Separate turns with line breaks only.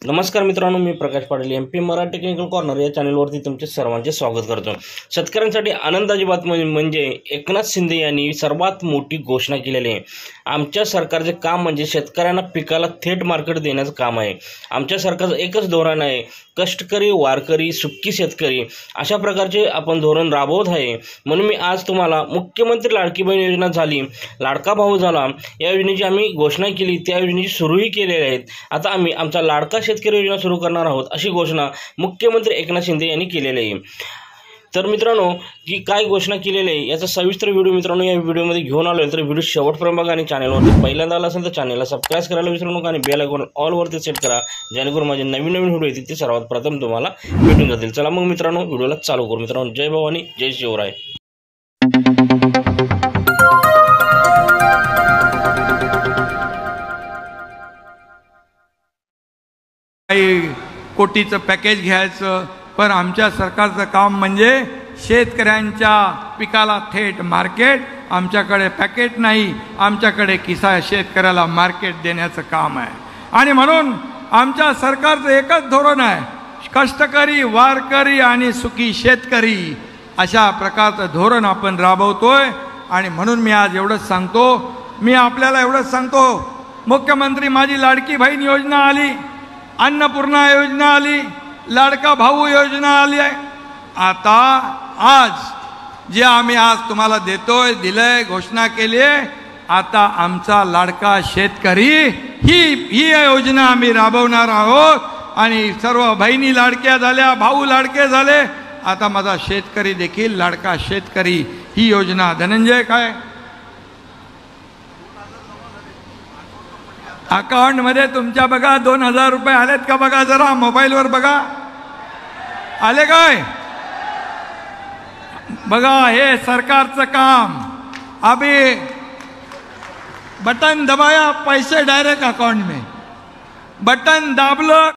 नमस्कार मित्रांनो, मी Prakash Patil MP Marathi technical corner या चॅनलवरती तुमचे सर्वांचे स्वागत करतो। शेतकऱ्यांसाठी आनंदाची बातमी म्हणजे एकनाथ शिंदे यांनी सर्वात मोठी घोषणा केलेली आहे। आमच्या सरकारचे काम म्हणजे शेतकऱ्यांना पिकाला थेट मार्केट देण्याचं काम आहे। आमच्या सरकारचं एकच धोरण आहे, कष्टकरी वारकरी सुखी शेतकरी अशा प्रकारचे आपण धोरण राबवत आहे। म्हणून मी आज तुम्हाला मुख्यमंत्री लाडकी बहीण योजना झाली, लाडका भाऊ झाला, या योजनेची आम्ही घोषणा केली, त्या योजनेची सुरूही केलेली आहेत। आता आम्ही आमचा लाडका शेतकरी योजना सुरू करणार आहोत अशी घोषणा मुख्यमंत्री एकनाथ शिंदे यांनी केलेली आहे। तर मित्रांनो, की काय घोषणा केलेली आहे याचा सविस्तर व्हिडिओ मित्रांनो या व्हिडिओमध्ये घेऊन आलोय। तर व्हिडिओ शेवटपर्यंत बघा आणि चॅनलवर पहिल्यांदा आला असेल तर चॅनलला सबस्क्राइब करायला विसरू नका आणि बेल आयकॉन ऑल वरती सेट करा, जेणेकरून माझे नवीन व्हिडिओ येतील ते सर्वात प्रथम तुम्हाला भेटून जातील। चला मग मित्रांनो व्हिडिओला चालू करू। मित्रांनो, जय भवानी जय शिवराय।
कोटीचं पॅकेज घ्यायचं, पण आमच्या सरकारचं काम म्हणजे शेतकऱ्यांच्या पिकाला थेट मार्केट। आमच्याकडे पॅकेट नाही, आमच्याकडे किसा शेतकऱ्याला मार्केट देण्याचं काम आहे। आणि म्हणून आमच्या सरकारचं एकच धोरण आहे, कष्टकरी वारकरी आणि सुखी शेतकरी अशा प्रकारचं धोरण आपण राबवतोय। आणि म्हणून मी आज एवढंच सांगतो, मी आपल्याला एवढंच सांगतो, मुख्यमंत्री माझी लाडकी बहीण योजना आली, अन्नपूर्णा योजना आली, लाडका भाऊ योजना आली आहे। आता आज जे आम्ही आज तुम्हाला देतोय, दिलंय, घोषणा केली आहे, आता आमचा लाडका शेतकरी ही योजना आम्ही राबवणार आहोत। आणि सर्व बहिणी लाडक्या झाल्या, भाऊ लाडके झाले, आता माझा शेतकरी देखील लाडका शेतकरी ही योजना। धनंजय काय अकाउंट मध्ये तुमच्या बघा 2000 रुपये आलेत का बघा, जरा मोबाईलवर बघा, आले काय बघा। हे सरकारचं काम, अभी बटन दबाया पैसे डायरेक्ट अकाउंट में, बटन दाबलं